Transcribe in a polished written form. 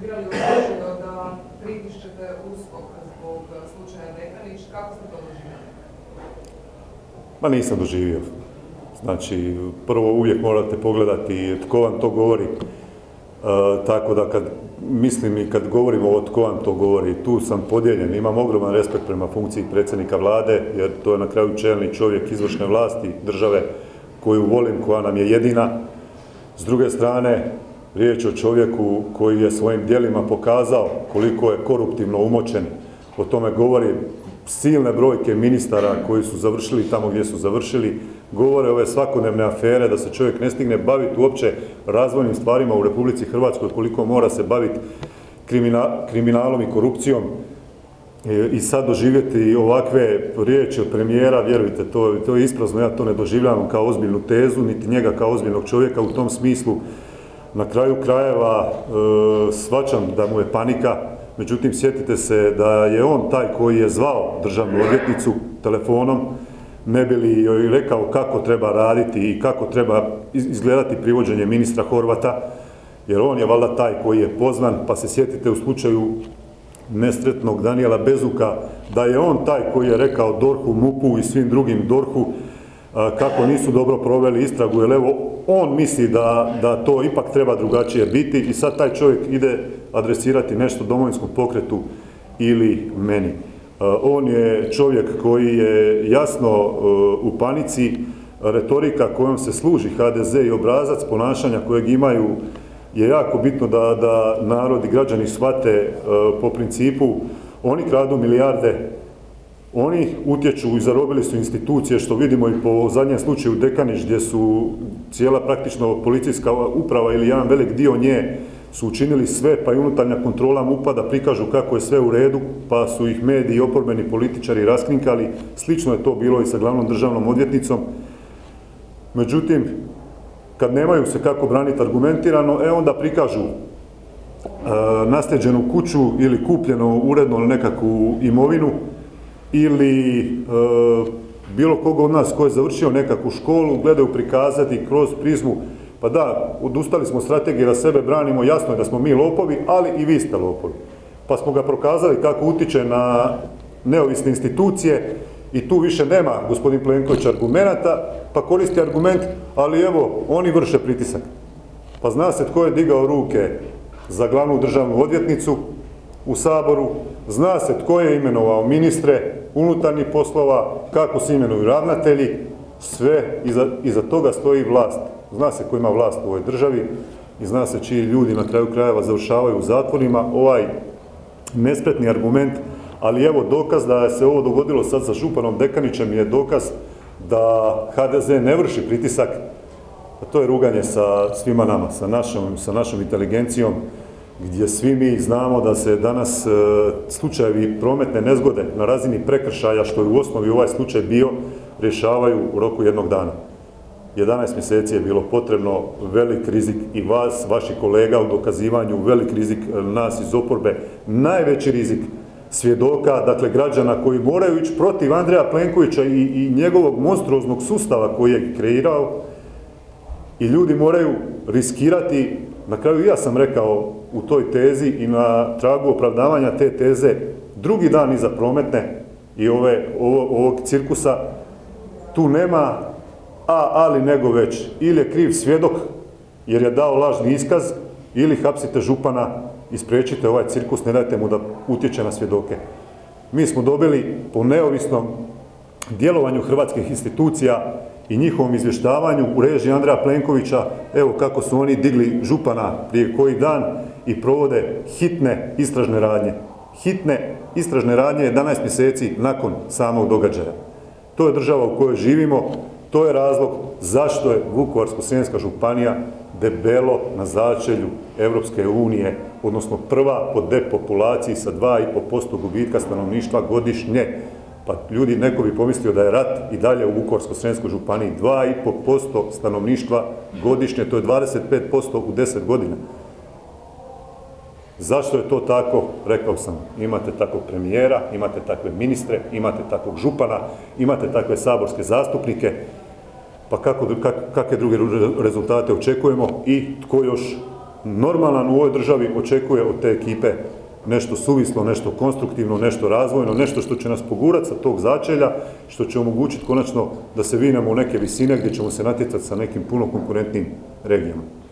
birali odlučio da pritišćete USKOK zbog slučaja Dekanić. Kako ste to doživjeli? Ma nisam doživio. Znači, prvo uvijek morate pogledati tko vam to govori. Tako da kad mislim i kad govorimo o tko vam to govori, tu sam podijeljen. Imam ogroman respekt prema funkciji predsjednika vlade, jer to je na kraju čelni čovjek izvršne vlasti države koju volim, koja nam je jedina. S druge strane, riječ o čovjeku koji je svojim djelima pokazao koliko je koruptivno umočen. O tome govori silne brojke ministara koji su završili tamo gdje su završili. Govore ove svakodnevne afere da se čovjek ne stigne baviti uopće razvojnim stvarima u Republici Hrvatskoj, koliko mora se baviti kriminalom i korupcijom. I sad doživjeti ovakve riječi od premijera, vjerujte, to je isprazno, ja to ne doživljavam kao ozbiljnu tezu, niti njega kao ozbiljnog čovjeka u tom smislu. Na kraju krajeva shvaćam da mu je panika, međutim sjetite se da je on taj koji je zvao državnu odvjetnicu telefonom, ne bi li joj rekao kako treba raditi i kako treba izgledati privođenje ministra Horvata, jer on je valjda taj koji je pozvan, pa se sjetite u slučaju nesretnog Danijela Bezuka, da je on taj koji je rekao DORH-u, MUP-u i svim drugim DORH-u kako nisu dobro proveli istragu, jer evo on misli da to ipak treba drugačije biti i sad taj čovjek ide adresirati nešto Domovinskom pokretu ili meni. On je čovjek koji je jasno u panici, retorika kojom se služi HDZ i obrazac ponašanja kojeg imaju je jako bitno da narod i građani shvate po principu oni kradu milijarde, oni utječu i zarobili su institucije, što vidimo i po zadnjem slučaju Dekanić, gdje su cijela praktično policijska uprava ili jedan velik dio nje su učinili sve, pa i unutarnja kontrola MUP-a da prikažu kako je sve u redu, pa su ih mediji i oporbeni političari raskrinkali. Slično je to bilo i sa glavnom državnom odvjetnicom. Međutim, kad nemaju se kako braniti argumentirano, onda prikažu nasljeđenu kuću ili kupljenu uredno nekakvu imovinu ili bilo koga od nas ko je završio nekakvu školu, gledaju prikazati kroz prizmu. Pa da, odustali smo strategije da sebe branimo, jasno je da smo mi lopovi, ali i vi ste lopovi. Pa smo ga prokazali kako utiče na neovisne institucije i tu više nema gospodin Plenković argumenata, pa koristi argument, ali evo, oni vrše pritisak. Pa zna se tko je digao ruke za glavnu državnu odvjetnicu u Saboru, zna se tko je imenovao ministre unutarnjih poslova, kako se imenuju ravnatelji, sve iza toga stoji vlast. Zna se ko ima vlast u ovoj državi i zna se čiji ljudi na kraju krajeva završavaju u zatvorima. Ovaj nespretni argument, ali evo dokaz da se ovo dogodilo sad sa županom Dekanićem je dokaz da HDZ ne vrši pritisak, a to je ruganje sa svima nama, sa našom inteligencijom, gdje svi mi znamo da se danas slučajevi prometne nezgode na razini prekršaja, što je u osnovi ovaj slučaj bio, rješavaju u roku jednog dana. 11 mjeseci je bilo potrebno, velik rizik i vas, vaših kolega u dokazivanju, velik rizik nas iz oporbe, najveći rizik svjedoka, dakle građana koji moraju ići protiv Andreja Plenkovića i njegovog monstruoznog sustava koji je kreirao i ljudi moraju riskirati, na kraju i ja sam rekao u toj tezi i na tragu opravdavanja te teze, drugi dan iza prometne i ovog cirkusa, tu nema ali nego već, ili je kriv svjedok jer je dao lažni iskaz, ili hapsite župana i spriječite ovaj cirkus, ne dajte mu da utječe na svjedoke. Mi smo dobili po neovisnom djelovanju hrvatskih institucija i njihovom izvještavanju u režiji Andreja Plenkovića, evo kako su oni digli župana prije koji dan i provode hitne istražne radnje. Hitne istražne radnje 11 mjeseci nakon samog događaja. To je država u kojoj živimo, to je razlog zašto je Vukovarsko-srijemska županija debelo na začelju Europske unije, odnosno prva po depopulaciji sa 2,5% gubitka stanovništva godišnje. Pa ljudi, neko bi pomislio da je rat i dalje u Vukovarsko-srijemskoj županiji. 2,5% stanovništva godišnje, to je 25% u 10 godina. Zašto je to tako? Rekao sam, imate takvog premijera, imate takve ministre, imate takvog župana, imate takve saborske zastupnike, pa kakve druge rezultate očekujemo i tko još normalan u ovoj državi očekuje od te ekipe nešto suvislo, nešto konstruktivno, nešto razvojno, nešto što će nas pogurati sa tog začelja, što će omogućiti konačno da se vinemo u neke visine gdje ćemo se natjecati sa nekim puno konkurentnim regijama.